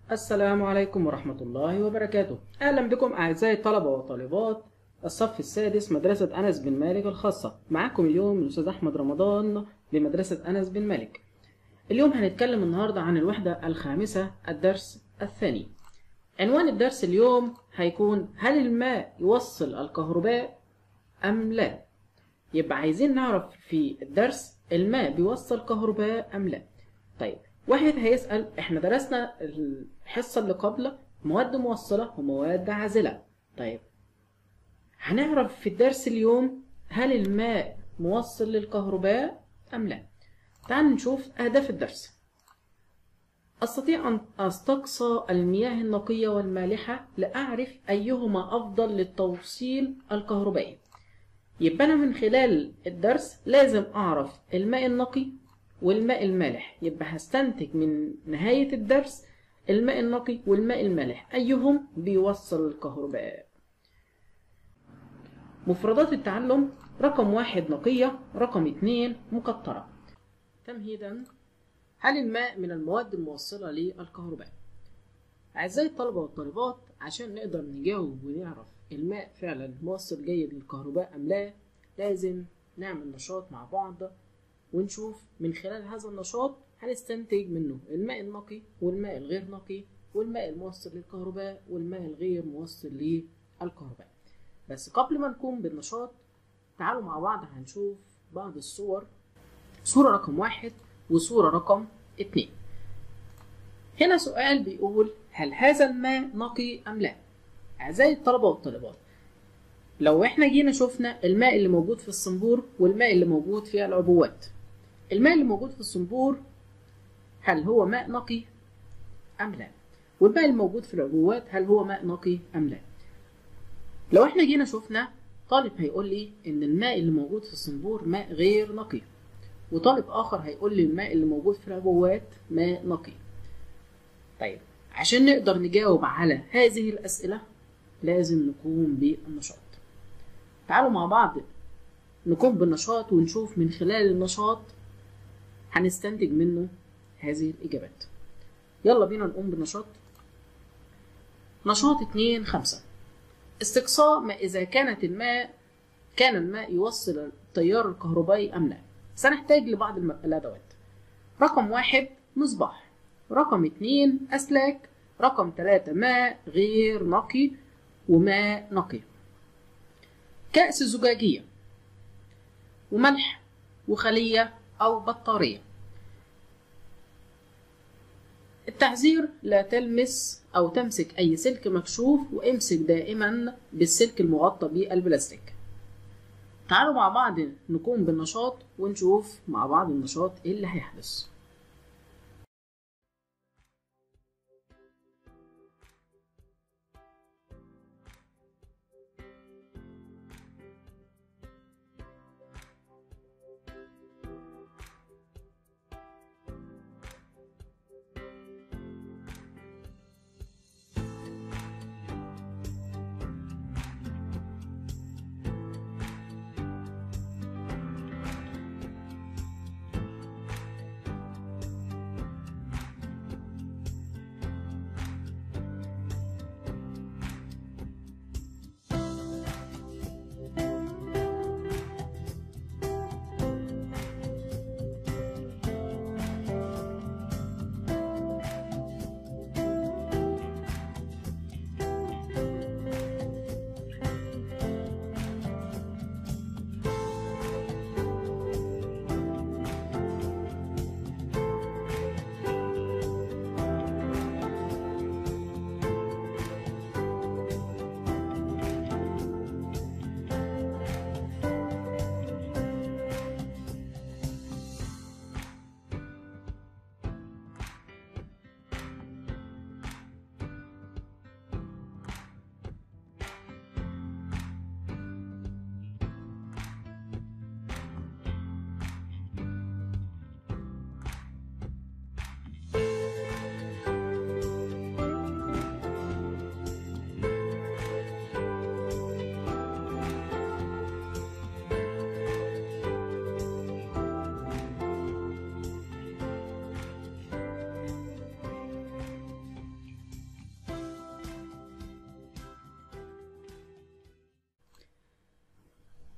السلام عليكم ورحمة الله وبركاته. أهلا بكم أعزائي الطلبة وطالبات الصف السادس مدرسة أنس بن مالك الخاصة. معكم اليوم الأستاذ أحمد رمضان بمدرسة أنس بن مالك. اليوم هنتكلم النهاردة عن الوحدة الخامسة الدرس الثاني. عنوان الدرس اليوم هيكون: هل الماء يوصل الكهرباء أم لا؟ يبقى عايزين نعرف في الدرس الماء بيوصل كهرباء أم لا. طيب، واحد هيسأل: احنا درسنا الحصة اللي قبل مواد موصلة ومواد عازلة. طيب، هنعرف في الدرس اليوم هل الماء موصل للكهرباء أم لا. تعال نشوف أهداف الدرس. أستطيع أن أستقصى المياه النقية والمالحة لأعرف أيهما أفضل للتوصيل الكهربائي. يبقى أنا من خلال الدرس لازم أعرف الماء النقي والماء المالح. يبقى هستنتج من نهاية الدرس الماء النقي والماء المالح أيهم بيوصل الكهرباء. مفردات التعلم: رقم 1 نقية، رقم 2 مقطرة. تمهيدا: هل الماء من المواد الموصلة للكهرباء؟ أعزائي الطلبة والطالبات، عشان نقدر نجاوب ونعرف الماء فعلا موصل جيد للكهرباء أم لا، لازم نعمل نشاط مع بعض ونشوف من خلال هذا النشاط هنستنتج منه الماء النقي والماء الغير نقي والماء الموصل للكهرباء والماء الغير موصل للكهرباء. بس قبل ما نقوم بالنشاط تعالوا مع بعض هنشوف بعض الصور. صورة رقم 1 وصورة رقم 2. هنا سؤال بيقول: هل هذا الماء نقي أم لا؟ أعزائي الطلبة والطالبات، لو احنا جينا شفنا الماء اللي موجود في الصنبور والماء اللي موجود في العبوات، الماء اللي موجود في الصنبور هل هو ماء نقي أم لا؟ والماء اللي موجود في العبوات هل هو ماء نقي أم لا؟ لو احنا جينا شفنا، طالب هيقول لي إن الماء اللي موجود في الصنبور ماء غير نقي، وطالب آخر هيقول لي الماء اللي موجود في العبوات ماء نقي. طيب، عشان نقدر نجاوب على هذه الأسئلة لازم نقوم بالنشاط. تعالوا مع بعض نقوم بالنشاط ونشوف من خلال النشاط هنستنتج منه هذه الإجابات. يلا بينا نقوم بالنشاط. نشاط 2-5: استقصاء ما إذا كان الماء يوصل التيار الكهربائي أم لا. سنحتاج لبعض الأدوات. رقم 1 مصباح، رقم 2 أسلاك، رقم 3 ماء غير نقي وماء نقي، كأس زجاجية، وملح، وخلية أو بطارية. التحذير: لا تلمس أو تمسك أي سلك مكشوف، وامسك دائما بالسلك المغطى بالبلاستيك. تعالوا مع بعض نقوم بالنشاط ونشوف مع بعض النشاط إيه اللي هيحدث.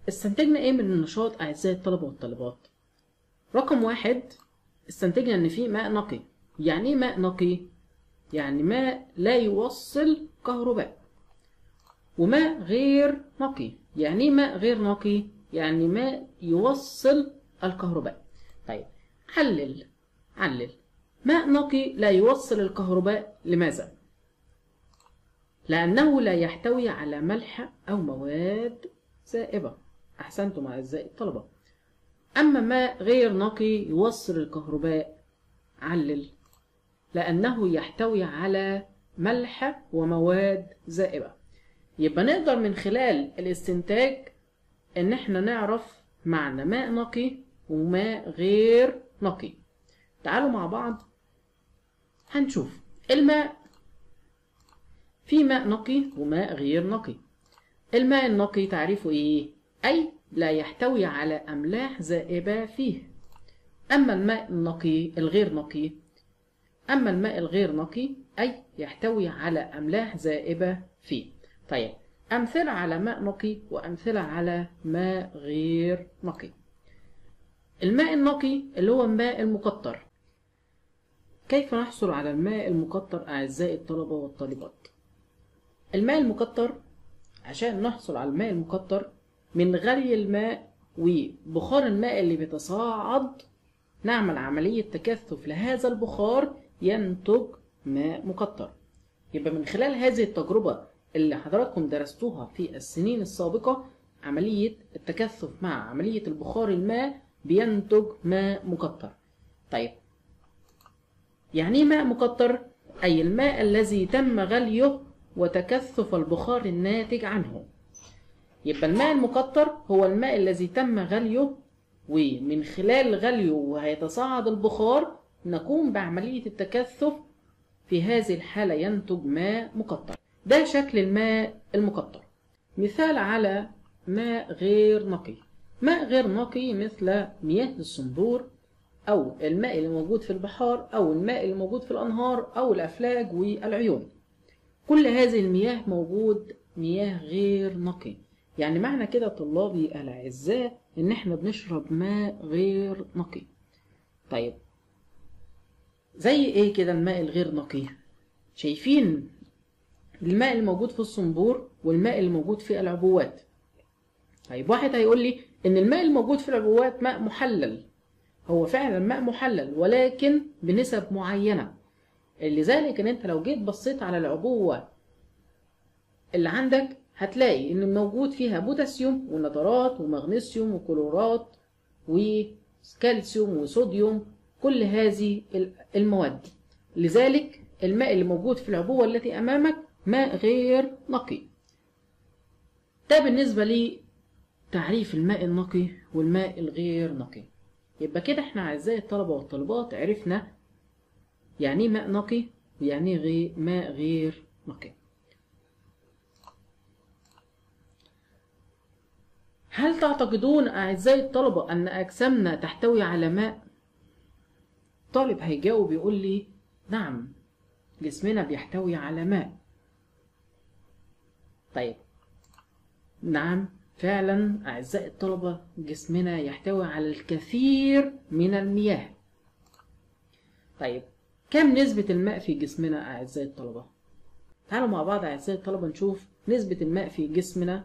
استنتجنا ايه من النشاط اعزائي الطلبة والطالبات؟ رقم 1 استنتجنا ان في ماء نقي. يعني ايه ماء نقي؟ يعني ماء لا يوصل كهرباء. وماء غير نقي. يعني ايه ماء غير نقي؟ يعني ماء يوصل الكهرباء. طيب علل. ماء نقي لا يوصل الكهرباء، لماذا؟ لأنه لا يحتوي على ملح أو مواد سائبة. أحسنتم أعزائي الطلبة. أما ماء غير نقي يوصل الكهرباء، علل. لأنه يحتوي على ملح ومواد زائبة. يبقى نقدر من خلال الاستنتاج إن احنا نعرف معنى ماء نقي وماء غير نقي. تعالوا مع بعض هنشوف الماء. في ماء نقي وماء غير نقي. الماء النقي تعريفه ايه؟ أي لا يحتوي على أملاح زائبة فيه. أما الماء الغير نقي أي يحتوي على أملاح زائبة فيه. طيب أمثلة على ماء نقي وأمثلة على ماء غير نقي. الماء النقي اللي هو الماء المقطر. كيف نحصل على الماء المقطر أعزائي الطلبة والطالبات؟ الماء المقطر، عشان نحصل على الماء المقطر من غلي الماء وبخار الماء اللي بيتصاعد، نعمل عملية تكثف لهذا البخار ينتج ماء مقطر. يبقى من خلال هذه التجربة اللي حضراتكم درستوها في السنين السابقة، عملية التكثف مع عملية البخار الماء بينتج ماء مقطر. طيب يعني ماء مقطر؟ أي الماء الذي تم غليه وتكثف البخار الناتج عنه. يبقى الماء المقطر هو الماء الذي تم غليه، ومن خلال غليه وهيتصاعد البخار نقوم بعملية التكثف، في هذه الحالة ينتج ماء مقطر. ده شكل الماء المقطر. مثال على ماء غير نقي. ماء غير نقي مثل مياه الصنبور، أو الماء اللي موجود في البحار، أو الماء اللي موجود في الأنهار، أو الأفلاج والعيون. كل هذه المياه موجود مياه غير نقي. يعني معنى كده طلابي الأعزاء إن احنا بنشرب ماء غير نقي. طيب زي ايه كده الماء الغير نقي؟ شايفين الماء اللي موجود في الصنبور والماء اللي موجود في العبوات. طيب واحد هيقول لي ان الماء اللي موجود في العبوات ماء محلل. هو فعلا ماء محلل، ولكن بنسب معينة. لذلك ان انت لو جيت بصيت على العبوة اللي عندك هتلاقي ان موجود فيها بوتاسيوم ونترات ومغنيسيوم وكلورات وكالسيوم وصوديوم، كل هذه المواد. لذلك الماء اللي موجود في العبوة التي أمامك ماء غير نقي. ده بالنسبة لي تعريف الماء النقي والماء الغير نقي. يبقى كده احنا أعزائي الطلبة والطالبات عرفنا يعني ايه ماء نقي ويعني ايه ماء غير نقي. هل تعتقدون أعزائي الطلبة أن أجسامنا تحتوي على ماء؟ طالب هيجاوب يقول لي نعم، جسمنا بيحتوي على ماء. طيب نعم فعلا أعزائي الطلبة، جسمنا يحتوي على الكثير من المياه. طيب كم نسبة الماء في جسمنا أعزائي الطلبة؟ تعالوا مع بعض أعزائي الطلبة نشوف نسبة الماء في جسمنا.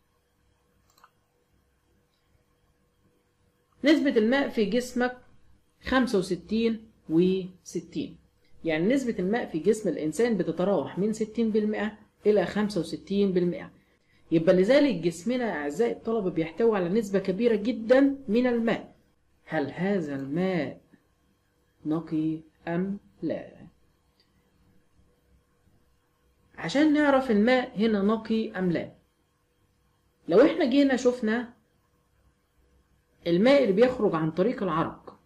نسبة الماء في جسمك 65 و60. يعني نسبة الماء في جسم الإنسان بتتراوح من 60% إلى 65%. يبقى لذلك جسمنا أعزائي الطلبة بيحتوي على نسبة كبيرة جدا من الماء. هل هذا الماء نقي أم لا؟ عشان نعرف الماء هنا نقي أم لا، لو احنا جينا شفنا الماء اللي بيخرج عن طريق العرق،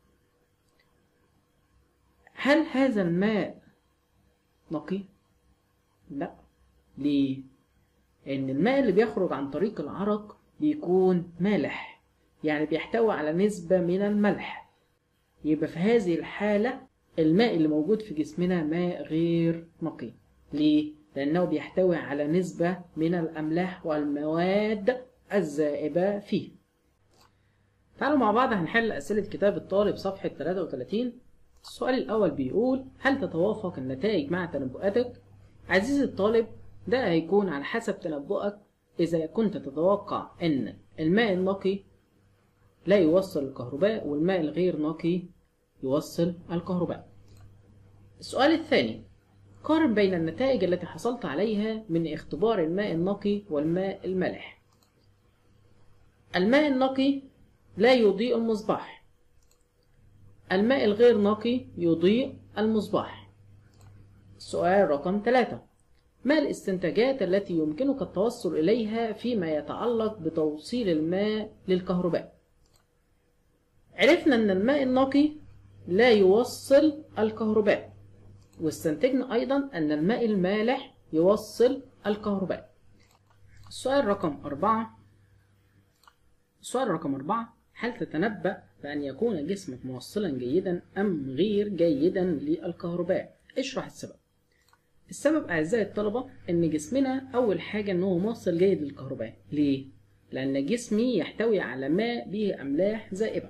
هل هذا الماء نقي؟ لا. ليه؟ لأن الماء اللي بيخرج عن طريق العرق بيكون مالح، يعني بيحتوي على نسبة من الملح. يبقى في هذه الحالة الماء اللي موجود في جسمنا ماء غير نقي. ليه؟ لأنه بيحتوي على نسبة من الأملاح والمواد الذائبة فيه. تعالوا مع بعض هنحل أسئلة كتاب الطالب صفحة 33. السؤال الأول بيقول: هل تتوافق النتائج مع تنبؤاتك؟ عزيزي الطالب، ده هيكون على حسب تنبؤك. إذا كنت تتوقع أن الماء النقي لا يوصل الكهرباء والماء الغير نقي يوصل الكهرباء. السؤال الثاني: قارن بين النتائج التي حصلت عليها من اختبار الماء النقي والماء المالح. الماء النقي لا يضيء المصباح، الماء الغير نقي يضيء المصباح. السؤال رقم 3: ما الاستنتاجات التي يمكنك التوصل إليها فيما يتعلق بتوصيل الماء للكهرباء؟ عرفنا أن الماء النقي لا يوصل الكهرباء، واستنتجنا أيضا أن الماء المالح يوصل الكهرباء. السؤال رقم 4: هل تتنبأ بأن يكون جسمك موصلا جيدا أم غير جيدا للكهرباء؟ اشرح السبب. السبب أعزائي الطلبة أن جسمنا أول حاجة أنه موصل جيد للكهرباء. ليه؟ لأن جسمي يحتوي على ماء به أملاح ذائبة.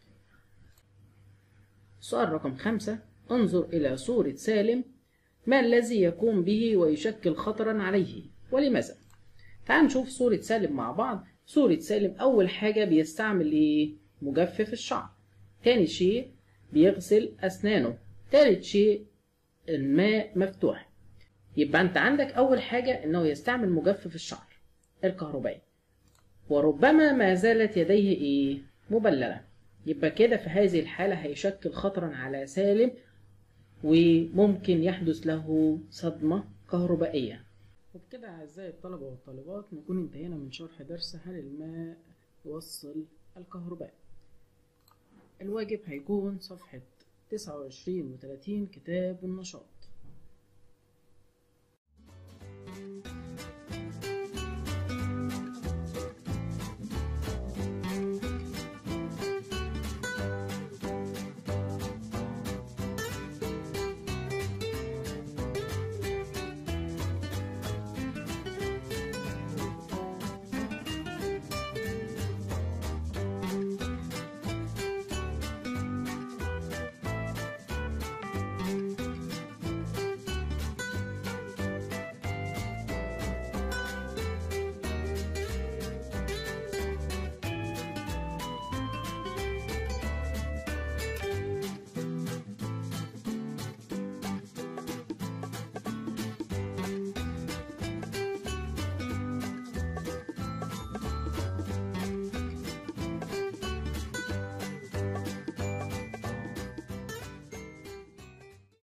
السؤال رقم 5: انظر إلى صورة سالم، ما الذي يقوم به ويشكل خطرا عليه ولماذا؟ تعال نشوف صورة سالم مع بعض. صورة سالم أول حاجة بيستعمل إيه؟ مجفف الشعر. تاني شيء بيغسل أسنانه. تالت شيء الماء مفتوح. يبقى أنت عندك أول حاجة إنه يستعمل مجفف الشعر الكهربائي، وربما ما زالت يديه إيه؟ مبللة. يبقى كده في هذه الحالة هيشكل خطرا على سالم وممكن يحدث له صدمة كهربائية. وبكده أعزائي الطلبة والطالبات نكون انتهينا من شرح درس هل الماء يوصل الكهرباء. الواجب هيكون صفحة 29 و30 كتاب النشاط.